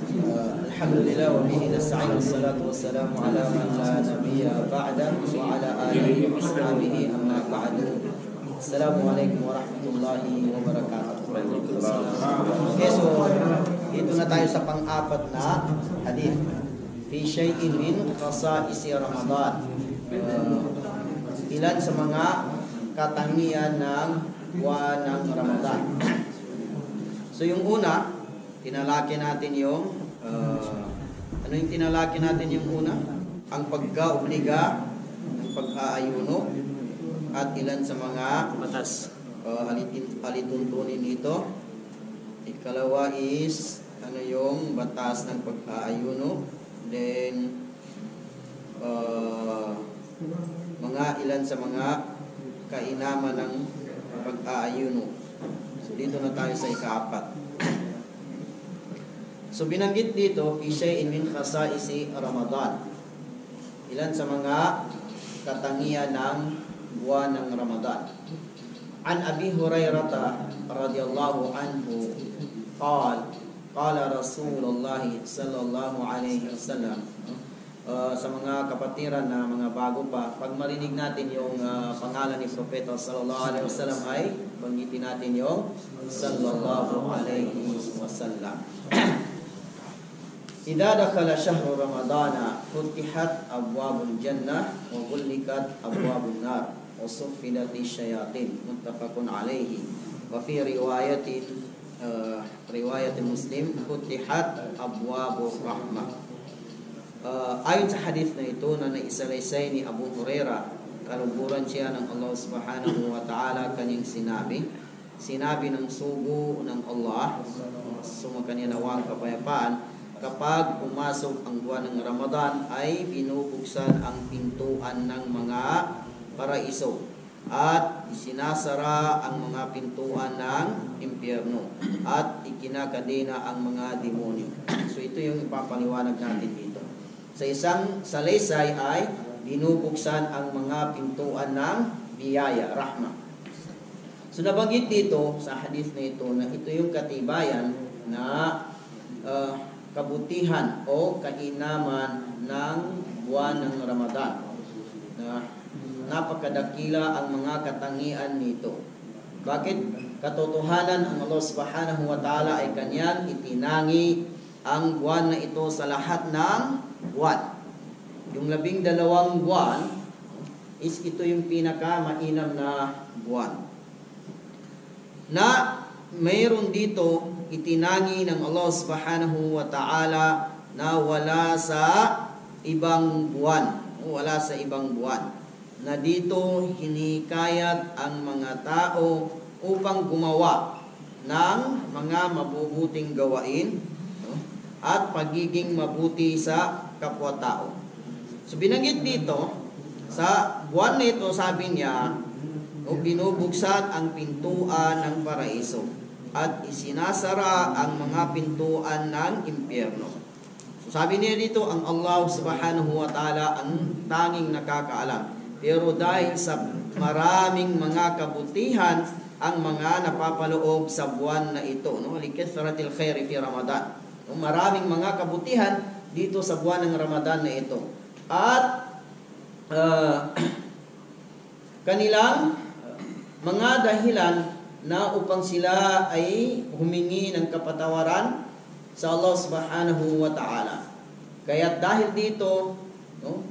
Alhamdulillah wa bihi nasta'in wassalatu wassalamu ala man la nabiyya ba'da wa ala alihi wa sahbihi amma ba'du. Assalamualaikum warahmatullahi wabarakatuh. Okay, so dito na tayo sa pang-apat na hadith. Fi shay'in min khasa'isi Ramadan. Ilan sa mga katangian ng buwan ng Ramadan. So yung una, tinalaki natin yung ano yung tinalaki natin yung una? Ang pagka-obliga, ang pag-aayuno, at ilan sa mga batas alituntunin nito. Ikalawa is ano yung batas ng pag-aayuno. Then mga ilan sa mga kainaman ng pag-aayuno. So dito na tayo sa ika-4. So binanggit dito, shay'in min khasa'isi Ramadan. Ilan sa mga katangian ng buwan ng Ramadan. An Abi Hurairah radhiyallahu anhu qala Rasulullah sallallahu alaihi wasallam. Sa mga kapatiran na mga bago pa, pag marinig natin yung pangalan ni Propeta sallallahu alaihi wasallam ay banggitin natin yung sallallahu alaihi wasallam. Idza dakhala syahru ramadana futihat abwabul jannah wa ghullikat abwabun nar wa suffidat asyayatin muttafaqun alaihi wa fi riwayat Muslim futihat abwabur rahmah. Ayon sa hadith na ito na naisalaysay ni Abu Hurairah, kaluguran siya ng Allah subhanahu wa ta'ala kanyang sinabi ng sugo ng Allah, sumakanya nawang kapayapaan, kapag pumasok ang buwan ng Ramadan ay binubuksan ang pintuan ng mga paraiso at isinasara ang mga pintuan ng impyerno at ikinakadena ang mga demonyo. So ito yung ipapaliwanag natin dito. Sa isang salaysay ay binubuksan ang mga pintuan ng biyaya, rahmah. So nabanggit dito sa hadith na ito na ito yung katibayan na kabutihan o kainaman ng buwan ng Ramadan. Napakadakila ang mga katangian nito. Bakit? Katotohanan ang Allah subhanahu wa ta'ala ay kanyang itinangi ang buwan na ito sa lahat ng buwan. Yung 12 buwan is ito yung pinaka-mainam na buwan. Na mayroon dito itinangi ng Allah subhanahu wa ta'ala na wala sa ibang buwan. Wala sa ibang buwan. Na dito hinikayat ang mga tao upang gumawa ng mga mabubuting gawain at pagiging mabuti sa kapwa-tao. So binanggit dito, sa buwan nito sabi niya, binubuksan ang pintuan ng paraiso at isinasara ang mga pintuan ng impyerno. So sabi niya dito, ang Allah subhanahu wa ta'ala ang tanging nakakaalam. Pero dahil sa maraming mga kabutihan ang mga napapaloob sa buwan na ito, no? Likithratil khairi fi Ramadan. Maraming mga kabutihan dito sa buwan ng Ramadan na ito. At kanilang mga dahilan na upang sila ay humingi ng kapatawaran sa Allah subhanahu wa ta'ala. Kaya dahil dito, no,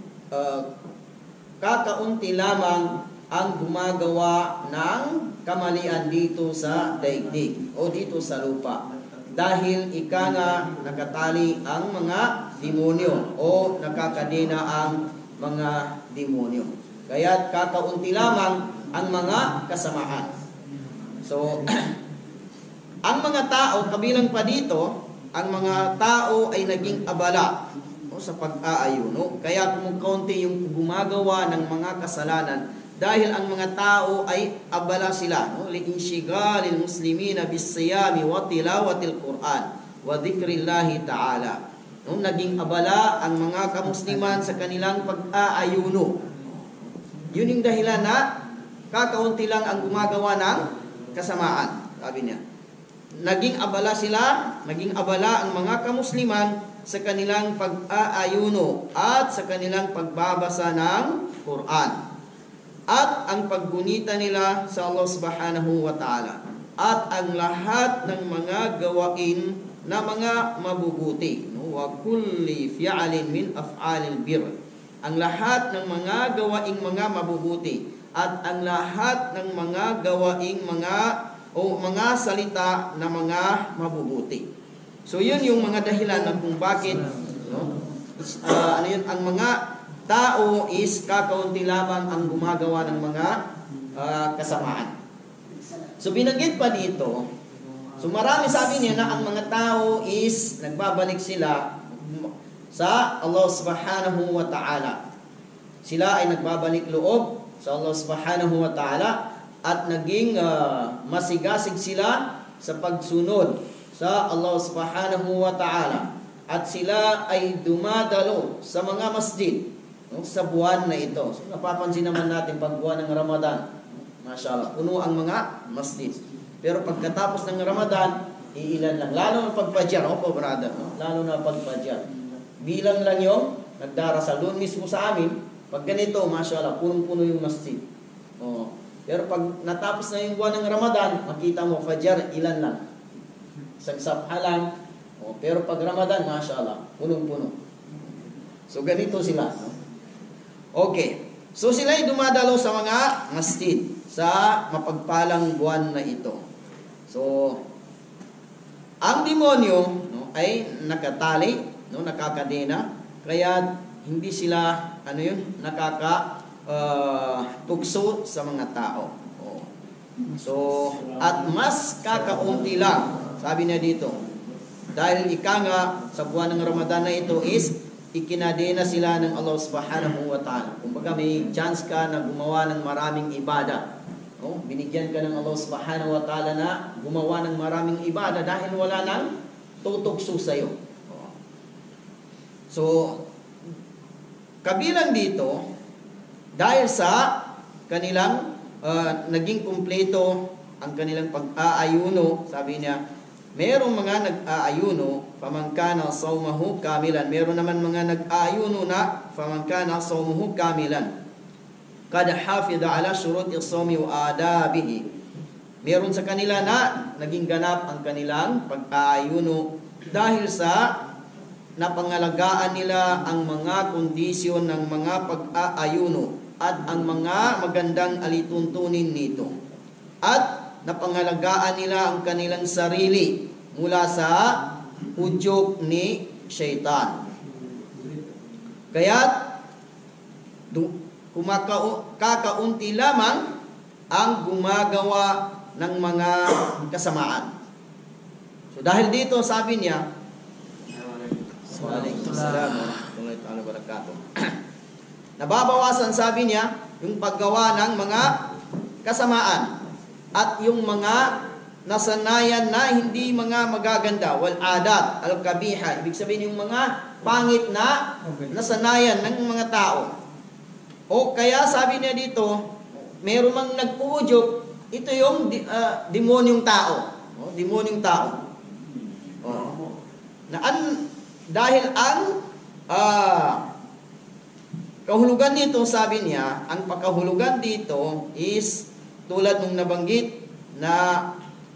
kakaunti lamang ang gumagawa ng kamalian dito sa daigdig o dito sa lupa. Dahil ika nga nakatali ang mga demonyo o nakakadena ang mga demonyo. Kaya kakaunti lamang ang mga kasamaan. So, ang mga tao, kabilang pa dito, ang mga tao ay naging abala sa pag-aayuno. Kaya kumukaunti yung gumagawa ng mga kasalanan dahil ang mga tao ay abala sila. Li'inshigalil muslimina bis-siyami wa tilawatil Qur'an wa dhikrillahi ta'ala. Naging abala ang mga kamusliman sa kanilang pag-aayuno. Yun yung dahilan na kakaunti lang ang gumagawa ng kasamaan. Sabi niya. naging abala ang mga kamusliman sa kanilang pag-aayuno at sa kanilang pagbabasa ng Quran at ang paggunita nila sa Allah subhanahu wa ta'ala at ang lahat ng mga gawain na mga mabubuti, wa kulli fi'alin min af'alil bir, ang lahat ng mga gawaing mga mabubuti at ang lahat ng mga gawaing mga salita na mga mabubuti. So yun yung mga dahilan na kung bakit ang mga tao is kakaunti lamang ang gumagawa ng mga kasamaan. So binanggit pa dito, so marami sabi niya na ang mga tao is nagbabalik sila sa Allah subhanahu wa ta'ala. Sila ay nagbabalik loob sa Allah subhanahu wa ta'ala at naging masigasig sila sa pagsunod sa Allah subhanahu wa ta'ala at sila ay dumadalo sa mga masjid sa buwan na ito. So, napapansin naman natin pag buwan ng Ramadan, mashallah, puno ang mga masjid. Pero pagkatapos ng Ramadan, iilan lang, lalo na pagpajar, brother, lalo na pagpajar, bilang lang yung nagdarasal doon mismo sa amin. Pag ganito, mashallah, punong-puno yung masjid. Pero pag natapos na yung buwan ng Ramadan, makita mo fajar, ilan lang, sagsapha lang. Pero pag Ramadan, mashallah, punong-puno. So ganito sila. Okay. So sila ay dumadalo sa mga masjid sa mapagpalang buwan na ito. So ang demonyo ay nakatali, nakakadena, kaya hindi sila tukso sa mga tao. So at mas kakaunti lang, sabi niya dito, dahil ika nga sa buwan ng Ramadan na ito is ikinadena sila ng Allah subhanahu wa ta'ala. Kumbaga may chance ka na gumawa ng maraming ibada. Binigyan ka ng Allah subhanahu wa ta'ala na gumawa ng maraming ibada dahil wala nang tutugso sa'yo. So, kabilang dito, dahil sa kanilang naging kumpleto ang kanilang pag-aayuno, sabi niya, merong mga nag-aayuno, famangkana sawmahu kamilan. Meron naman mga nag-aayuno na famangkana sawmahu kamilan. Kada hafidha ala syuruti sawmi wa adabihi. Meron sa kanila na naging ganap ang kanilang pag-aayuno dahil sa napangalagaan nila ang mga kondisyon ng mga pag-aayuno at ang mga magandang alituntunin nito. At napangalagaan nila ang kanilang sarili mula sa udyok ni Shaitan. Kaya kakaunti lamang ang gumagawa ng mga kasamaan. So dahil dito sabi niya, nababawasan, sabi niya, yung paggawa ng mga kasamaan at yung mga nasanayan na hindi mga magaganda, wal adat al kabiha, ibig sabihin yung mga pangit na nasanayan ng mga tao. O kaya sabi niya dito, meron mang nag-uudyok, ito yung demonyong tao. Demonyong tao. Dahil ang kahulugan nito, sabi niya, ang pagkahulugan dito is tulad ng nabanggit na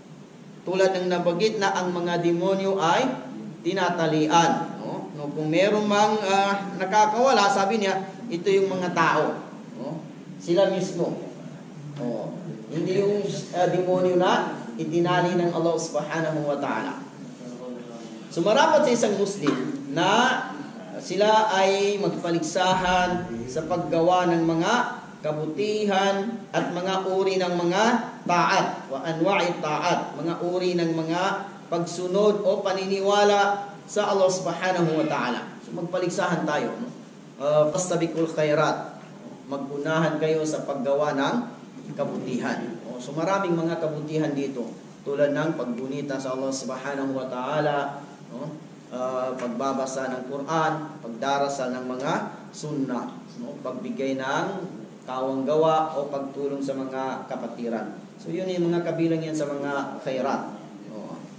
ang mga demonyo ay tinatalian. Kung meron mang nakakawala, sabi niya, ito yung mga tao. Sila mismo. Hindi yung demonyo na itinali ng Allah subhanahu wa ta'ala. So marapat sa isang Muslim na sila ay magpaligsahan sa paggawa ng mga kabutihan at mga uri ng mga taat, wa anwa'i taat, mga uri ng mga pagsunod o paniniwala sa Allah subhanahu wa ta'ala. So magpaligsahan tayo, fastabiqul khairat, magunahan kayo sa paggawa ng kabutihan. So maraming mga kabutihan dito, tulad ng paggunita sa Allah subhanahu wa ta'ala, pagbabasa ng Quran, pagdarasal ng mga sunnah, pagbigay ng kawang gawa o pagtulong sa mga kapatiran. So yun yung mga kabilang yan sa mga khairat.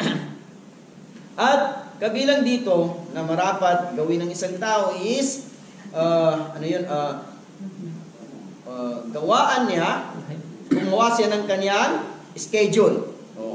At kabilang dito na marapat gawin ng isang tao is gawaan niya, gumawa siya ng kanyang schedule.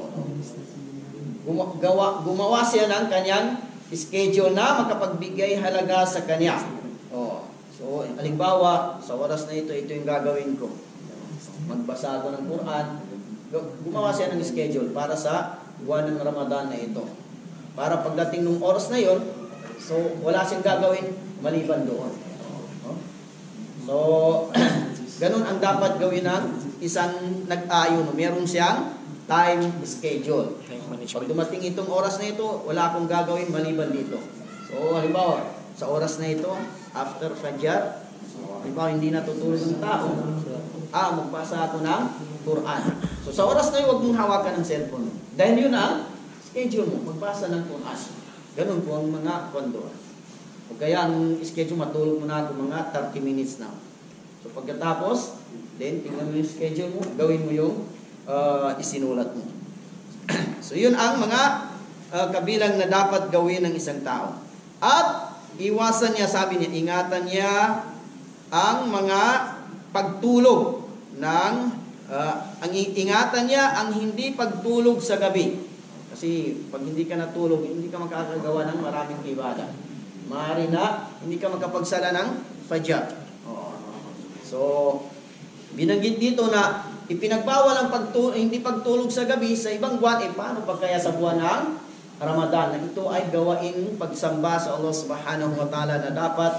Gumawa siya ng kanyang schedule na makapagbigay halaga sa kanya. So, halimbawa, sa oras na ito yung gagawin ko. Magbasa ako ng Quran. Gumawa siya ng schedule para sa buwan ng Ramadan na ito. Para pagdating ng oras na yon, so wala siyang gagawin maliban doon. So, ganun ang dapat gawin ng isang nag-ayon. Meron siyang time schedule. Pag dumating itong oras na ito, wala akong gagawin maliban dito. So, halimbawa, sa oras na ito, after Fajr, halimbawa, hindi natutulog ng tao, magbasa ako ng Quran. So, sa oras na yun, huwag mong hawakan ng cellphone. Dahil yun ang schedule mo, magbasa ng Quran. Ganun po ang mga kondo. O kaya, ang schedule, matulog mo na ako mga 30 minutes na. So, pagkatapos, then, tingnan mo yung schedule mo, gawin mo yung isinulat mo. So, yun ang mga kabilang na dapat gawin ng isang tao. At, iwasan niya, sabi niya, ingatan niya ang mga pagtulog ng, ang ingatan niya ang hindi pagtulog sa gabi. Kasi, pag hindi ka natulog, hindi ka makakagawa ng maraming ibadah. Maaari na, hindi ka makapagsala ng Fajr. So, binanggit dito na ipinagbawal ang hindi pagtulog sa gabi sa ibang buwan, paano pa kaya sa buwan ng Ramadan? Na ito ay gawain pagsamba sa Allah Subhanahu wa Ta'ala na dapat,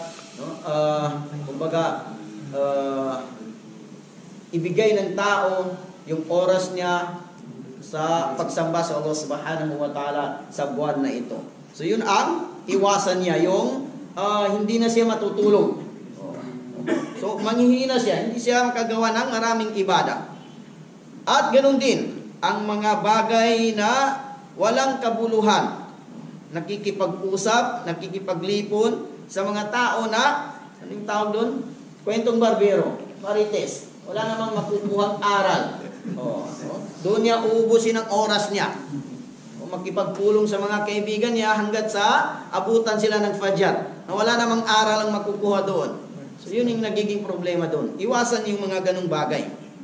ibigay ng tao yung oras niya sa pagsamba sa Allah Subhanahu wa Ta'ala sa buwan na ito. So yun ang iwasan niya, yung hindi na siya matutulog. So manghihina siya, hindi siya makagawa ng maraming ibadah. At ganoon din, ang mga bagay na walang kabuluhan, nakikipag-usap, nakikipaglipon sa mga tao na, anong tawag doon? Kwentong barbero, marites. Wala namang makukuhang aral. Doon niya uubusin ang oras niya. O makipagpulong sa mga kaibigan niya hanggat sa abutan sila ng Fajr. Na wala namang aral ang makukuha doon. So yun yung nagiging problema doon. Iwasan yung mga ganung bagay.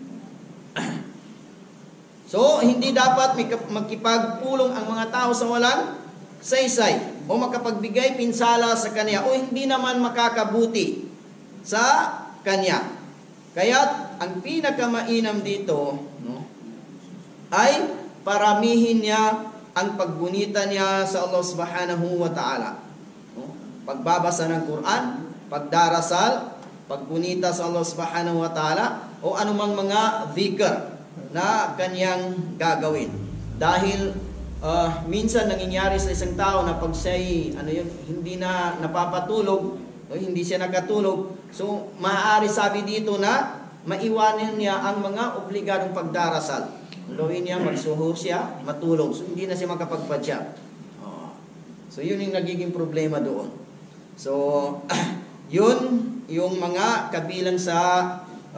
So, hindi dapat magkipagpulong ang mga tao sa walang saysay o makapagbigay pinsala sa kanya o hindi naman makakabuti sa kanya. Kaya, ang pinakamainam dito ay paramihin niya ang paggunita niya sa Allah Subhanahu wa Ta'ala. Pagbabasa ng Quran, pagdarasal, paggunita sa Allah Subhanahu wa Ta'ala o anumang mga dhikr na kanyang gagawin. Dahil minsan nangyayari sa isang tao na pag siya'y hindi na napapatulog o hindi siya nakatulog, so maaari sabi dito na maiwanan niya ang mga obligadong pagdarasal. Gawin niya, magsuhur siya, matulog. So hindi na siya makapagpadya. So yun yung nagiging problema doon. So yun yung mga kabilang sa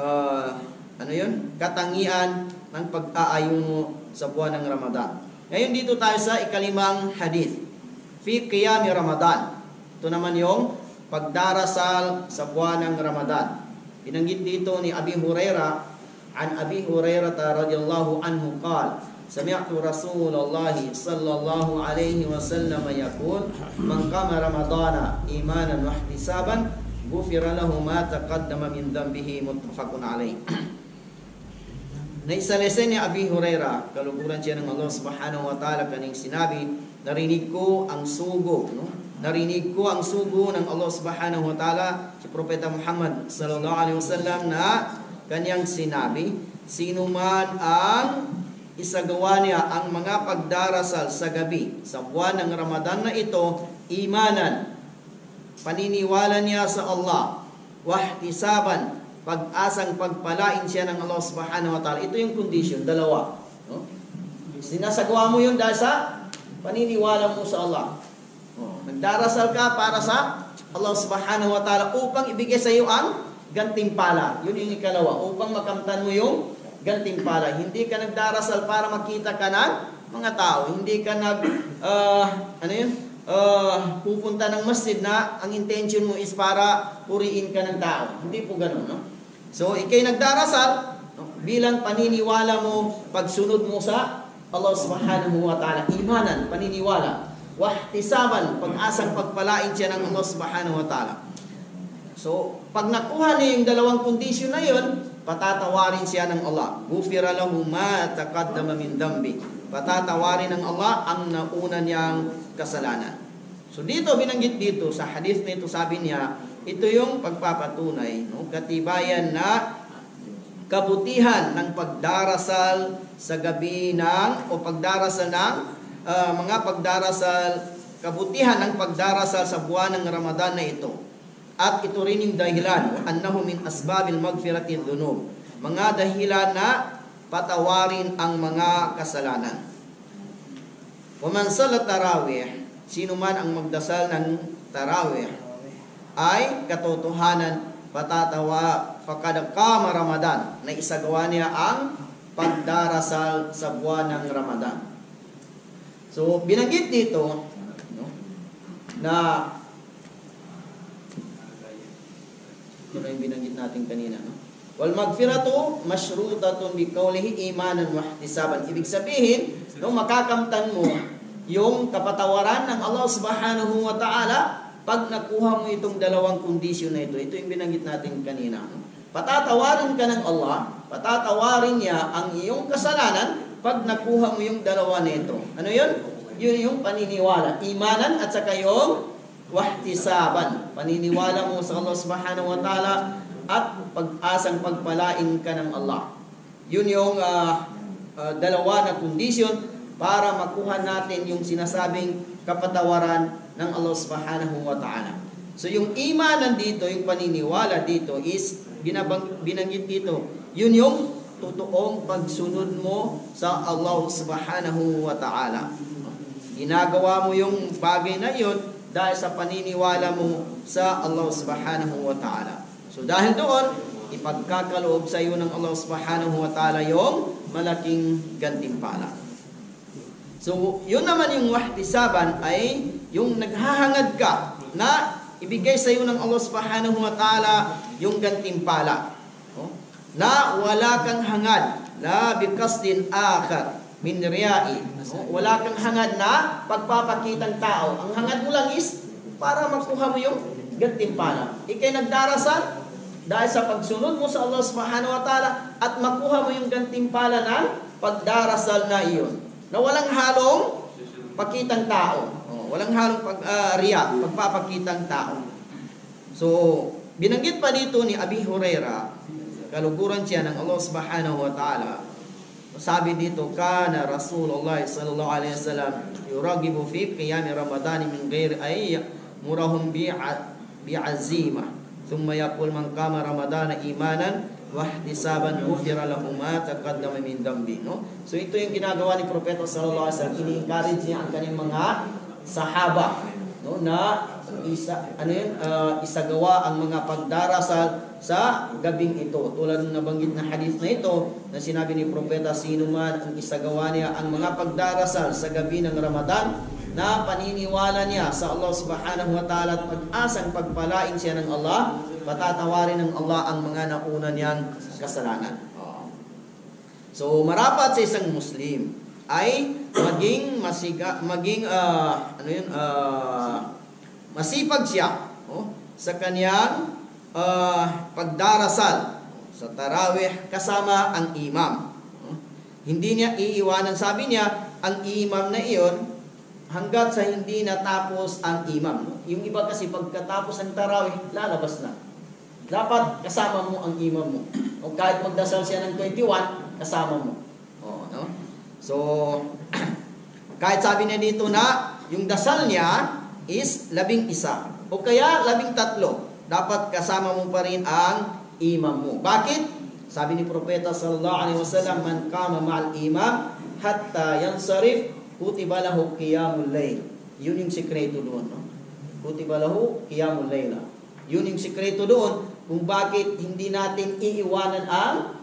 katangian ng pag-aayon mo sa buwan ng Ramadan. Ngayon dito tayo sa ikalimang hadith. Fi qiyami Ramadan. Ito naman yung pagdarasal sa buwan ng Ramadan. Binanggit dito ni Abi Hurairah, an Abi Hurairah radhiyallahu anhu qala, sami'tu Rasulullah sallallahu alaihi wasallam yaqul, man qama Ramadana imanan wa ihtisaban, ghufira lahu ma taqaddama min dhanbihi, muttafaqun alaih. Naisalesen ni Abi Hurairah, kaluguran siya ng Allah Subhanahu wa Ta'ala, kaning sinabi, narinig ko ang sugo, narinig ko ang sugo ng Allah Subhanahu wa Ta'ala, si Propeta Muhammad sallallahu alaihi wasallam, na kanyang sinabi, sino man ang isagawa niya ang mga pagdarasal sa gabi sa buwan ng Ramadan na ito, imanan, paniniwala niya sa Allah, wahtisaban, pag-asang pagpalain siya ng Allah Subhanahu wa Ta'ala. Ito yung condition, dalawa. Sinasagawa mo yun dahil sa paniniwala mo sa Allah. Nagdarasal ka para sa Allah Subhanahu wa Ta'ala upang ibigay sa iyo ang gantimpala. Yun yung ikalawa. Upang makamtan mo yung gantimpala. Hindi ka nagdarasal para makita ka ng mga tao. Hindi ka pupunta ng masjid na ang intention mo is para puriin ka ng tao. Hindi po ganun, no? So, ikay nagdarasal, no? Bilang paniniwala mo, pagsunod mo sa Allah subhanahu wa ta'ala. Imanan, paniniwala. Wahtisaban, pag-asang pagpalain siya ng Allah subhanahu wa ta'ala. So, pag nakuha niya yung dalawang kondisyon na yun, patatawarin siya ng Allah. Gufira lahu ma taqaddama min dambi. Patatawarin ng Allah ang nauna niyang kasalanan. So dito, binanggit dito sa hadith na ito, sabi niya, ito yung pagpapatunay, no? Katibayan na kabutihan ng pagdarasal sa gabi ng, o pagdarasal ng, kabutihan ng pagdarasal sa buwan ng Ramadan na ito. At ito rin yung dahilan, annahu min asbabil magfirati dhunub. Mga dahilan na patawarin ang mga kasalanan. Wa man salat tarawih, sino man ang magdasal ng tarawih, ay katotohanan patatawa faqad qama Ramadan, na isagawa niya ang pagdarasal sa buwan ng Ramadan. So binanggit dito, no, na ito na yung binanggit natin kanina, no? Wal magfiratu masyrutatun bi qawlihi imanan wa ihtisaban. Ibig sabihin, no, makakamtan mo yung kapatawaran ng Allah subhanahu wa ta'ala pag nakuha mo itong dalawang kondisyon na ito. Ito yung binanggit natin kanina, no? Patatawarin ka ng Allah, patatawarin niya ang iyong kasalanan pag nakuha mo yung dalawa nito. Ano yun? Yun yung paniniwala, imanan at saka yung wahtisaban. Paniniwala mo sa Allah subhanahu wa ta'ala at pag-asang pagpalain ka ng Allah. Yun yung dalawa na kondisyon para makuha natin yung sinasabing kapatawaran ng Allah subhanahu wa ta'ala. So yung imanan dito, yung paniniwala dito is binanggit dito. Yun yung totoong pagsunod mo sa Allah subhanahu wa ta'ala. Ginagawa mo yung bagay na yun dahil sa paniniwala mo sa Allah subhanahu wa ta'ala. So dahil doon, ipagkakaloob sa iyo ng Allah subhanahu wa ta'ala yung malaking gantimpala. So yun naman yung wahtisaban ay yung naghahangad ka na ibigay sa iyo ng Allah subhanahu wa ta'ala yung gantimpala. Na wala kang hangad, la biqasdin akhar min riya'i. Wala kang hangad na pagpapakitang tao. Ang hangad mo lang is para makuha mo yung gantimpala. Ikay nagdarasal dahil sa pagsunod mo sa Allah subhanahu wa ta'ala at makuha mo yung gantimpala ng pagdarasal na iyon. Na walang halong pakitang tao. Walang halong pagpapakitang tao. So, binanggit pa dito ni Abi Huraira, kaluguran siya ng Allah subhanahu wa ta'ala. Sabi dito, kana Rasulullah sallallahu alaihi wasallam yuragibu fi qiyam Ramadan min ghairi ay murahum bi'azima. Thumma yaqul man qama Ramadan imanan wa ihtisaban ghufira lahu ma taqaddama min dambi, no? So ito yung ginagawa ni Propeta sallallahu alaihi wasallam. Ini-encourage niya ang kanyang mga sahaba, no, na isagawa ang mga pagdarasal sa gabing ito. Tulad ng nabanggit na hadith na ito na sinabi ni Propeta, sino man ang isagawa niya ang mga pagdarasal sa gabi ng Ramadan na paniniwala niya sa Allah subhanahu wa ta'ala at pag-asang pagpalain siya ng Allah, patatawarin ng Allah ang mga nauna niyang kasalanan. So marapat sa isang Muslim ay masipag siya sa kanyang pagdarasal sa tarawih kasama ang imam. Hindi niya iiwanan, sabi niya, ang imam na iyon hanggat sa hindi natapos ang imam. Yung iba kasi pagkatapos ang tarawih, lalabas na. Dapat kasama mo ang imam mo. O kahit magdasal siya ng 21, kasama mo. No? So, kahit sabi niya dito na yung dasal niya is 11 o kaya 13, dapat kasama mo pa rin ang imam mo. Bakit? Sabi ni Propeta sallallahu alaihi wasallam, man qama ma'al imam hatta yansarif kutiba lahu qiyamul layl. Yun yung sikreto doon, no? Kutiba lahu qiyamul layl. Yun yung sikreto doon kung bakit hindi natin iiwanan ang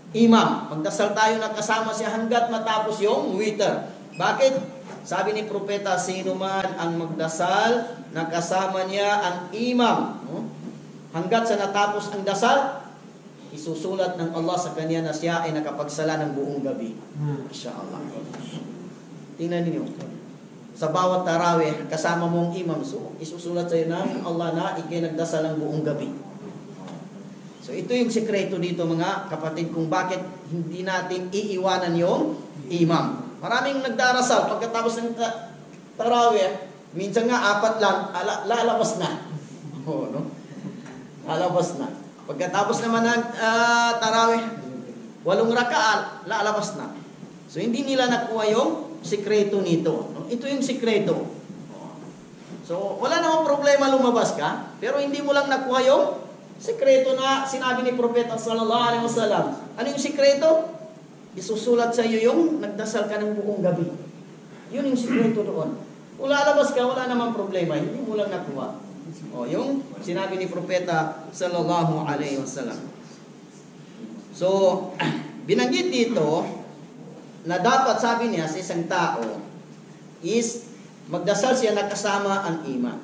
imam. Magdasal tayo na kasama siya hanggat matapos yung witr. Bakit? Sabi ni propeta, sino man ang magdasal na kasama niya ang imam, no? Hanggat sa natapos ang dasal, isusulat ng Allah sa kanya na siya ay nakapagsala ng buong gabi. Inshallah. Tingnan niyo. Sa bawat tarawih, kasama mong imam, so isusulat sa iyo ng Allah na ikay nagdasal ng buong gabi. So ito yung sekreto dito mga kapatid kung bakit hindi natin iiwanan yung imam. Maraming nagdarasal pagkatapos ng tarawih, minsan nga 4 lang, lalabas na. Oh, no? Lalabas na. Pagkatapos naman ng tarawih, 8 rakaat, lalabas na. So hindi nila nakuha yung sikreto nito. Ito yung sikreto. So wala namang problema lumabas ka, pero hindi mo lang nakuha yung sikreto na sinabi ni Propeta sallallahu alaihi wasallam. Ano yung sikreto? Isusulat sa iyo yung nagdasal ka ng buong gabi. Yun yung sikreto doon. Kung lalabas ka, wala namang problema, hindi mo lang nakuha. Yung sinabi ni Propeta sallallahu alaihi wasallam. So binanggit dito na dapat, sabi niya sa isang tao is magdasal siya na kasama ang imam.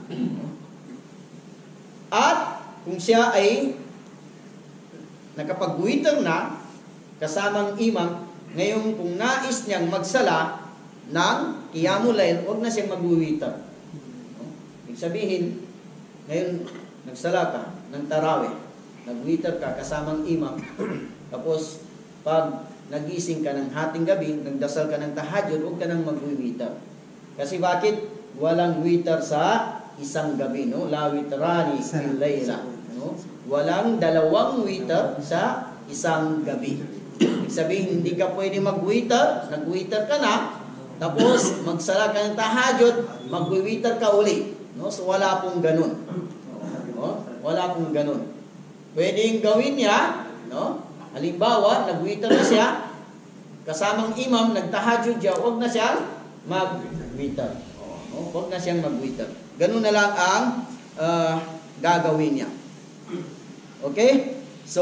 At kung siya ay nakapag-witr na kasama ang imam, ngayon kung nais niyang magsala ng qiyamul layl, huwag na siyang mag-witr. Ibig sabihin, ngayon nagsala ka ng tarawih, nag-witr ka kasama ang imam, tapos pag nagising ka ng hating gabi, nagdasal ka ng tahajjud, huwag ka nang mag-witr. Kasi bakit? Walang witr sa isang gabi, no? La witrani fil layla, no? Walang 2 witr sa isang gabi. Ibig sabihin, hindi ka pwede mag-witr, nag-witr ka na, tapos magsala ka ng tahajjud, mag-witr ka uli, no? So wala pong ganun. No? Wala pong ganun. Pwedeng gawin niya, no? Halimbawa, nag-witr na siya, kasamang imam, nagtahajjud siya, huwag na siyang mag-witr. Huwag na siyang mag-witr. Ganun na lang ang gagawin niya. Okay? So,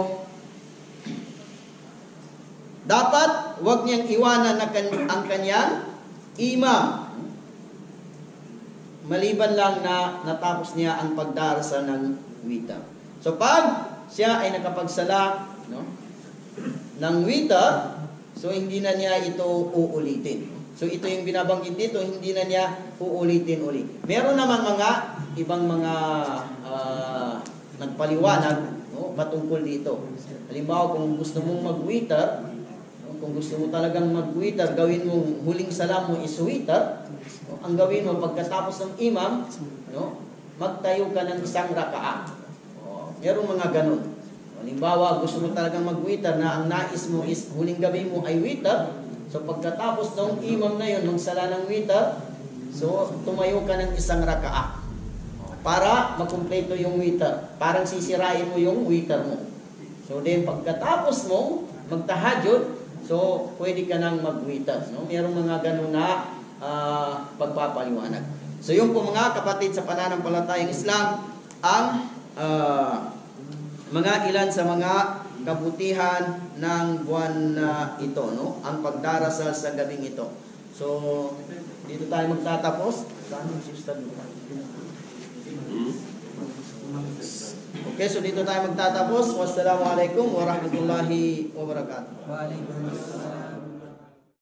dapat huwag niyang iwanan ang kanyang imam. Maliban lang na natapos niya ang pagdarasal ng witr. So, pag siya ay nakapagsala, no, ng witr, so hindi na niya ito uulitin. So ito yung binabanggit dito, hindi na niya uulitin uli. Meron naman mga ibang mga nagpaliwanag, no, patungkol dito. Halimbawa, kung gusto mong mag-witr, no, kung gusto mo talagang mag-witr, gawin mong huling salam mo is witr, no, ang gawin mo pagkatapos ng imam, no, magtayo ka ng 1 rakaat. Merong mga ganun. Halimbawa, gusto mo talagang mag-witr na ang nais mo is huling gabi mo ay witr. So pagkatapos ng imam na yun, nung sala ng witr, so tumayo ka ng 1 rakaat para makumpleto yung witr. Parang sisirain mo yung witr mo. So then pagkatapos mo magtahajjud, so pwede ka nang mag-witr. No? Merong mga ganun na pagpapaliwanag. So yung po mga kapatid sa pananampalatayang Islam, ang mga ilan sa mga kabutihan ng buwan na ito, no? Ang pagdarasal sa gabing ito. So, dito tayo magtatapos. Okay, so dito tayo magtatapos. Wassalamualaikum warahmatullahi wabarakatuh. Waalaikumsalam.